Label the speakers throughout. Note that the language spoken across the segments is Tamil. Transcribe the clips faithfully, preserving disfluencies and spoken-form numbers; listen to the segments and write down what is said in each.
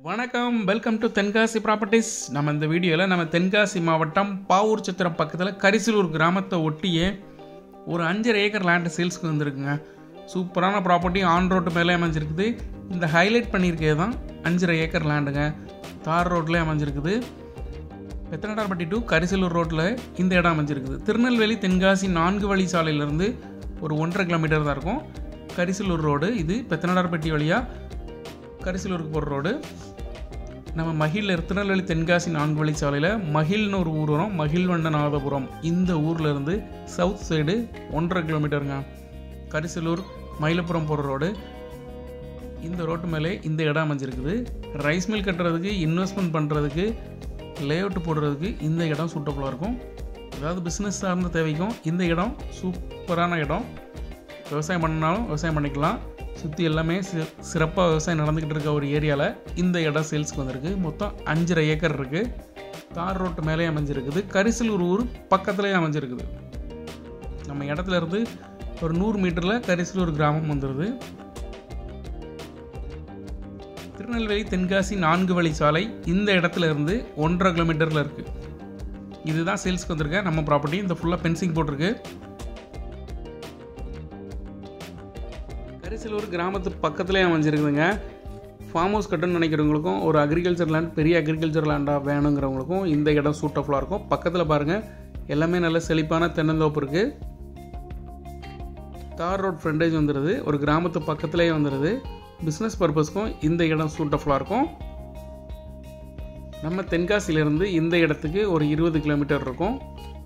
Speaker 1: வணக்கம், வெல்கம் டு தென்காசி ப்ராப்பர்ட்டிஸ். நம்ம இந்த வீடியோவில் நம்ம தென்காசி மாவட்டம் பாவூர் சத்திரம் பக்கத்தில் கரிசலூர் கிராமத்தை ஒட்டியே ஒரு அஞ்சரை ஏக்கர் லேண்டு சேல்ஸ்க்கு வந்துருக்குங்க. சூப்பரான ப்ராப்பர்ட்டி ஆன் ரோட்டு மேலே அமைஞ்சிருக்குது. இந்த ஹைலைட் பண்ணியிருக்கிறது தான் அஞ்சரை ஏக்கர் லேண்டுங்க. தார் ரோட்லேயே அமைஞ்சிருக்குது. பெத்தனடார்பட்டி டு கரிசலூர் ரோட்டில் இந்த இடம் அமைஞ்சிருக்குது. திருநெல்வேலி தென்காசி நான்கு வழி சாலையிலேருந்து ஒரு ஒன்றரை கிலோமீட்டர் தான் இருக்கும் கரிசலூர் ரோடு. இது பெத்தனடார்பட்டி வழியாக கரிசலூருக்கு போகிற ரோடு. நம்ம மகிழ் திருநெல்வேலி தென்காசி நான்கு வழி சாலையில் மகிழ்னு ஒரு ஊர் வரும், மகிழ்வண்டநாதபுரம். இந்த ஊரில் இருந்து சவுத் சைடு ஒன்றரை கிலோமீட்டருங்க கரிசலூர் மயிலப்புரம் போகிற ரோடு. இந்த ரோட்டு மேலே இந்த இடம் அமைஞ்சிருக்குது. ரைஸ் மில் கட்டுறதுக்கு, இன்வெஸ்ட்மெண்ட் பண்ணுறதுக்கு, லேஅவுட் போடுறதுக்கு இந்த இடம் சூட்டபுளாக இருக்கும். அதாவது பிஸ்னஸ் சார்ந்த தேவைக்கும் இந்த இடம் சூப்பரான இடம். விவசாயம் பண்ணாலும் விவசாயம் பண்ணிக்கலாம். சுற்றி எல்லாமே சி சிறப்பாக விவசாயம் நடந்துக்கிட்டு இருக்க ஒரு ஏரியாவில் இந்த இடம் சேல்ஸ்க்கு வந்திருக்கு. மொத்தம் அஞ்சரை ஏக்கர் இருக்குது. தார் ரோட்டு மேலே அமைஞ்சிருக்குது. கரிசலூர் ஊர் பக்கத்துலேயே அமைஞ்சிருக்குது. நம்ம இடத்துல இருந்து ஒரு நூறு மீட்டரில் கரிசலூர் கிராமம் வந்துடுது. திருநெல்வேலி தென்காசி நான்கு வழி சாலை இந்த இடத்துல இருந்து ஒன்றரை கிலோமீட்டரில் இருக்குது. இதுதான் சேல்ஸ்க்கு வந்திருக்கேன் நம்ம ப்ராப்பர்ட்டி. இந்த ஃபுல்லாக பென்சிங் போட்டிருக்கு. கரிசலூர் கிராமத்து பக்கத்துலேயே அமைஞ்சிருக்குதுங்க. ஃபார்ம் ஹவுஸ் கட்டணும்னு நினைக்கிறவங்களுக்கும், ஒரு அக்ரிகல்ச்சர் லேண்ட், பெரிய அக்ரிகல்ச்சர் லேண்டாக வேணுங்கிறவங்களுக்கும் இந்த இடம் சூட்டபுளாக இருக்கும். பக்கத்தில் பாருங்கள், எல்லாமே நல்ல செழிப்பான தென்னந்தோப்பு இருக்குது. தார் ரோட் ஃப்ரண்டேஜ் வந்துடுது. ஒரு கிராமத்து பக்கத்துலேயே வந்துடுது. பிஸ்னஸ் பர்பஸ்க்கும் இந்த இடம் சூட்டபுளாக இருக்கும். நம்ம தென்காசியிலேருந்து இந்த இடத்துக்கு ஒரு இருபது கிலோமீட்டர் இருக்கும்.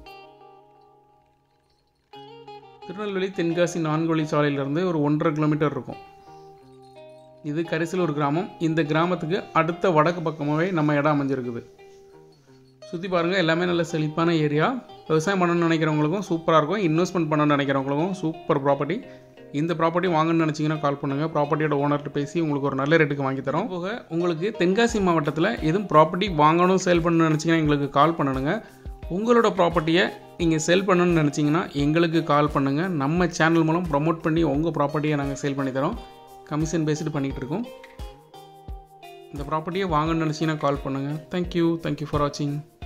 Speaker 1: திருநெல்வேலி தென்காசி நான்கு வழி சாலையிலேருந்து ஒரு ஒன்றரை கிலோமீட்டர் இருக்கும். இது கரிசலூர் கிராமம். இந்த கிராமத்துக்கு அடுத்த வடக்கு பக்கமாகவே நம்ம இடம் அமைஞ்சிருக்குது. சுற்றி பாருங்கள், எல்லாமே நல்ல செழிப்பான ஏரியா. விவசாயம் பண்ணணும்னு நினைக்கிறவங்களுக்கும் சூப்பராக இருக்கும். இன்வெஸ்ட்மெண்ட் பண்ணணும்னு நினைக்கிறவங்களுக்கும் சூப்பர் ப்ராப்பர்ட்டி. இந்த ப்ராப்பர்ட்டி வாங்கணும்னு நினச்சிங்கன்னா கால் பண்ணுங்கள். ப்ராப்பர்ட்டியோட ஓனர்கிட்ட பேசி உங்களுக்கு ஒரு நல்ல ரேட்டுக்கு வாங்கி தரோம். போக உங்களுக்கு தென்காசி மாவட்டத்தில் எதுவும் ப்ராப்பர்ட்டி வாங்கணும், சேல் பண்ணணும்னு நினச்சிங்கன்னா எங்களுக்கு கால் பண்ணுங்க. உங்களோட ப்ராப்பர்ட்டியை நீங்கள் சேல் பண்ணணும்னு நினச்சிங்கன்னா எங்களுக்கு கால் பண்ணுங்கள். நம்ம சேனல் மூலம் ப்ரமோட் பண்ணி உங்கள் ப்ராப்பர்ட்டியை நாங்கள் சேல் பண்ணி தரோம். கமிஷன் பேஸ்டு பண்ணிகிட்டு இருக்கோம். இந்த ப்ராப்பர்ட்டியை வாங்கணும்னு நினச்சிங்கன்னா கால் பண்ணுங்கள். தேங்க்யூ தேங்க்யூ ஃபார் வாட்சிங்.